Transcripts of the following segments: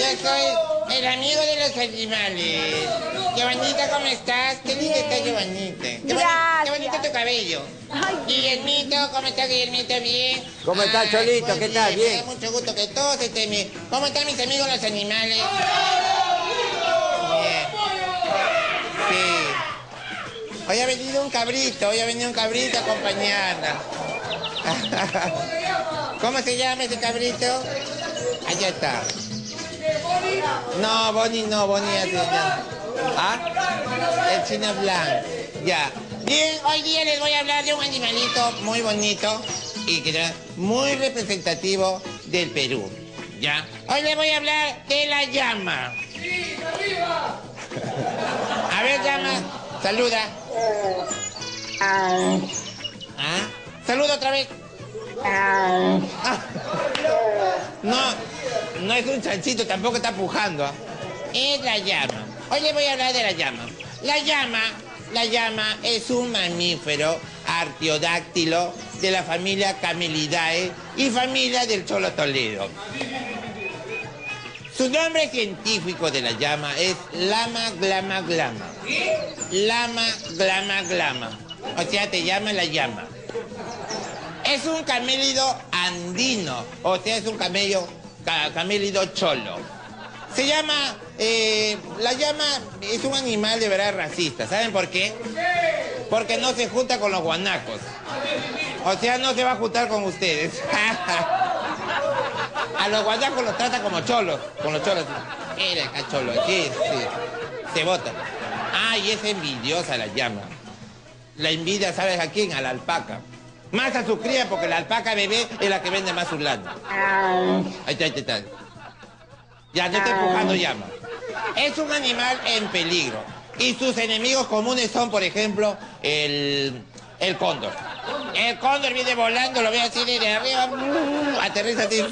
soy el amigo de los animales. Giovanita, ¿cómo estás? Qué linda estás, Giovanita. Qué bonito tu cabello. Guillermito, ¿cómo estás, Guillermito? ¿Bien? ¿Cómo estás, Cholito? Pues ¿Qué tal? Me Bien. da mucho gusto que todos estén bien. ¿Cómo están mis amigos los animales? Bien. Sí. Hoy ha venido un cabrito a acompañarla. ¿Cómo se llama ese cabrito? Allá está. No, Bonnie hace ya. ¿Ah? El chino blanco. Ya. Bien, hoy día les voy a hablar de un animalito muy bonito y que es muy representativo del Perú. ¿Ya? Hoy les voy a hablar de la llama. ¡Sí, arriba! A ver, llama, saluda. ¿Ah? Saluda otra vez. No es un chanchito, tampoco está pujando. Es la llama. Hoy les voy a hablar de la llama. La llama es un mamífero artiodáctilo de la familia Camelidae y familia del Cholo Toledo. Su nombre científico de la llama es Lama glama glama. Lama glama glama. O sea, te llama la llama. Es un camélido andino, o sea, es un camélido cholo. Se llama, la llama es un animal de verdad racista. ¿Saben por qué? Porque no se junta con los guanacos. O sea, no se va a juntar con ustedes. A los guanacos los trata como cholos, con los cholos. Mira acá cholo, sí. Se bota. Ah, y es envidiosa la llama. La envidia, ¿sabes a quién? A la alpaca. Más a su cría, porque la alpaca bebé es la que vende más su lana. Ahí está. Ya, no estoy empujando llama. Es un animal en peligro. Y sus enemigos comunes son, por ejemplo, el cóndor. El cóndor viene volando, lo ve así desde arriba, aterriza así.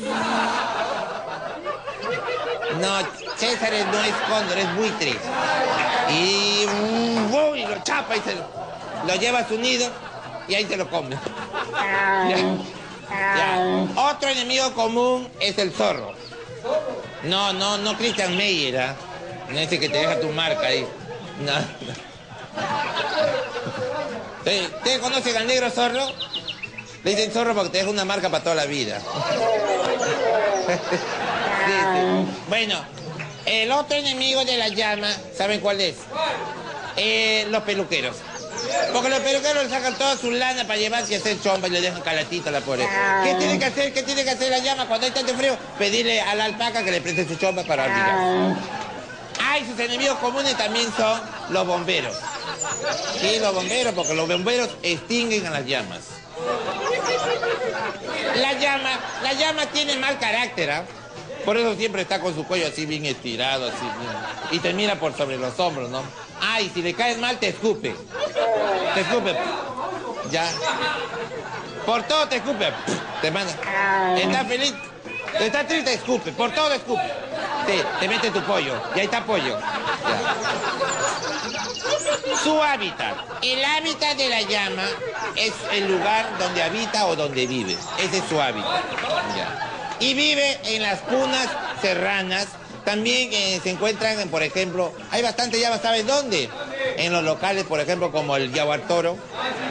No, César no es cóndor, es buitre. Y lo chapa y lo lleva a su nido y ahí se lo come. Ya. Otro enemigo común es el zorro. No Christian Meyer, ¿eh? No ese que te deja tu marca ahí. No. ¿Ustedes conocen al negro zorro? Le dicen zorro porque te deja una marca para toda la vida. Sí. Bueno, el otro enemigo de la llama, ¿saben cuál es? Los peluqueros. Porque los peluqueros le sacan toda su lana para llevarse y hacer chomba y le dejan calatita a la pobre. ¿Qué tiene que hacer la llama cuando hay tanto frío? Pedirle a la alpaca que le preste su chomba para abrigarse. Ah, y sus enemigos comunes también son los bomberos. Sí, los bomberos, porque los bomberos extinguen a las llamas. La llama tiene mal carácter, ¿ah? Por eso siempre está con su cuello así bien estirado, así bien. Y te mira por sobre los hombros, ¿no? Ah, y si le caes mal, te escupe. Te escupe. Ya. Por todo te escupe. Te manda. ¿Estás feliz? ¿Estás triste? Escupe. Por todo escupe. Sí, te mete tu pollo. Y ahí está pollo. Ya. Su hábitat. El hábitat de la llama es el lugar donde habita o donde vive. Ese es su hábitat. Ya. Y vive en las punas serranas. También se encuentran, por ejemplo, hay bastante llamas, ¿sabes dónde? En los locales, por ejemplo, como el Yaguartoro,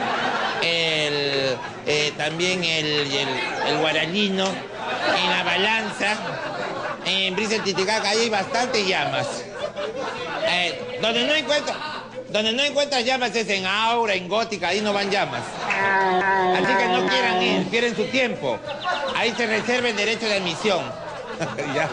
también el Guaralino, en la Balanza, en Brisa del Titicaca, ahí hay bastantes llamas. Donde no encuentras llamas es en Aura, en Gótica, ahí no van llamas. Así que no quieran ir, pierden su tiempo. Ahí se reserva el derecho de admisión. Ya.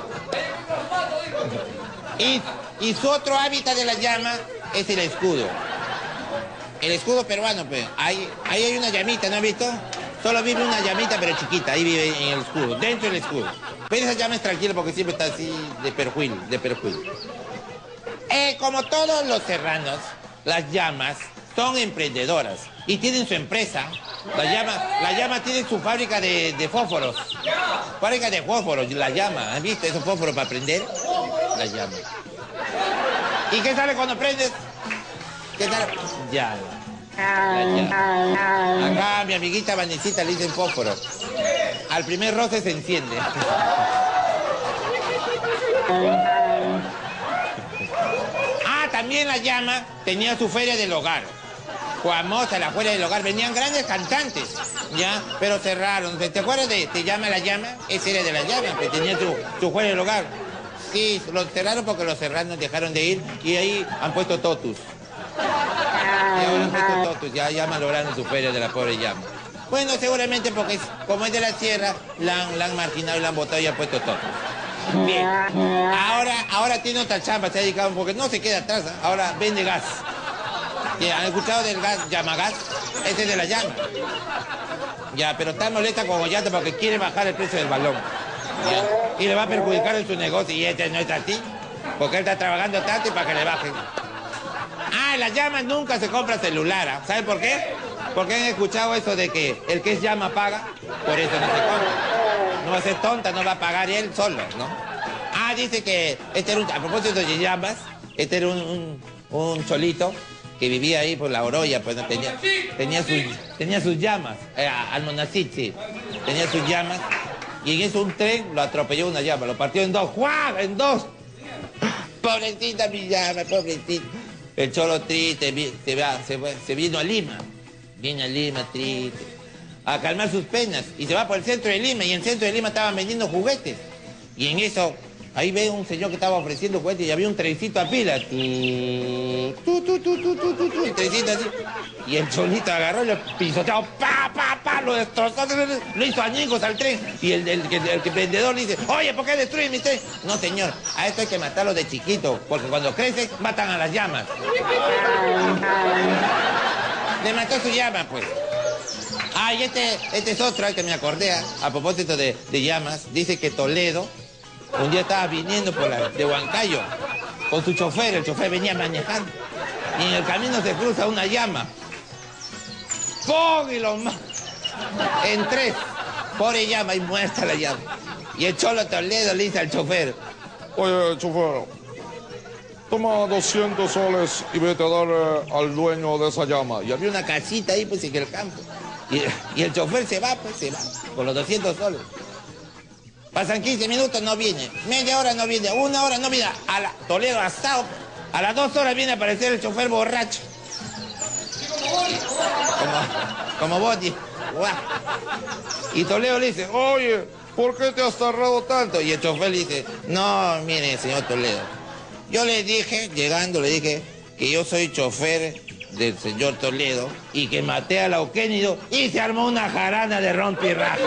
Y su otro hábitat de la llama es el escudo. El escudo peruano, pues. Ahí hay una llamita, ¿no has visto? Solo vive una llamita, pero chiquita. Ahí vive en el escudo, dentro del escudo. Pero esa llama es tranquila porque siempre está así de perjuicio. Como todos los serranos, las llamas son emprendedoras y tienen su empresa. La llama tiene su fábrica de fósforos. Fábrica de fósforos, la llama. ¿Has visto esos fósforos para prender? La llama. ¿Y qué sale cuando prendes? ¿Qué sale? Llama. La llama. Acá mi amiguita Vanesita le dicen fósforo. Al primer roce se enciende. Ah, también la llama tenía su feria del hogar. Famosa la feria del hogar. Venían grandes cantantes, ¿ya? Pero cerraron. ¿Te acuerdas de Te llama la llama? Ese era de la llama, que tenía su feria del hogar. Sí, lo cerraron porque los cerraron, dejaron de ir y ahí han puesto Totus. Y ahora han puesto Totus, ya malograron su feria de la pobre llama. Bueno, seguramente porque como es de la sierra, la han marginado y la han botado y han puesto Totus. Bien, ahora tiene otra chamba, se ha dedicado porque no se queda atrás, ahora vende gas. ¿Han escuchado del gas, llamagas? Ese es de la llama. Ya, pero está molesta con Ollanta porque quiere bajar el precio del balón. ¿Ya? Y le va a perjudicar en su negocio. Y este no es así, porque él está trabajando tanto y para que le bajen. Ah, la llama nunca se compra celular. ¿Ah? ¿Saben por qué? Porque han escuchado eso de que el que es llama paga, por eso no se compra. No va a ser tonta, no va a pagar él solo, ¿no? Ah, dice que este era a propósito de llamas, este era un cholito que vivía ahí por la Oroya, pues no tenía sus llamas, Almonacid, sí, tenía sus llamas, y en eso un tren lo atropelló una llama, lo partió en dos, ¡juá! En dos. Pobrecita mi llama, pobrecita. El cholo triste se vino a Lima, viene a Lima triste, a calmar sus penas, y se va por el centro de Lima, y en el centro de Lima estaban vendiendo juguetes, y en eso ahí ve un señor que estaba ofreciendo juguetes y había un trencito a pila. El trencito así. Y el cholito agarró y lo pisoteó. ¡Pa! Lo destrozó. Lo hizo añicos al tren. Y el vendedor le dice, oye, ¿por qué destruye mi tren? No, señor, a esto hay que matarlo de chiquito, porque cuando crece matan a las llamas. Le mató su llama, pues. Ah, y este es otro, que me acordé, a propósito de llamas. Dice que Toledo un día estaba viniendo de Huancayo con su chofer, el chofer venía manejando y en el camino se cruza una llama. ¡Pum! Y lo mata en tres. Pobre llama y muerta la llama. Y el cholo Toledo le dice al chofer, oye, chofer, toma 200 soles y vete a darle al dueño de esa llama. Y había una casita ahí pues en el campo. Y el chofer se va con los 200 soles. Pasan 15 minutos, no viene. Media hora no viene. Una hora no viene. Toledo asado. A las 2 horas viene a aparecer el chofer borracho. Como Boti. Y Toledo le dice, oye, ¿por qué te has tardado tanto? Y el chofer le dice, no, mire, señor Toledo. Yo le dije, llegando, le dije que yo soy chofer del señor Toledo y que maté a Lauquénido y se armó una jarana de rompirraja.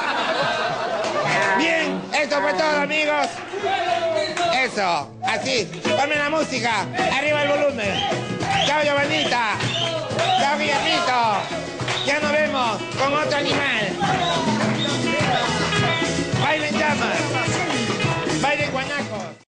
Bien, eso fue todo, amigos. Eso, así. Ponme la música. Arriba el volumen. Chao, Giovanita. Chao, Guillermito.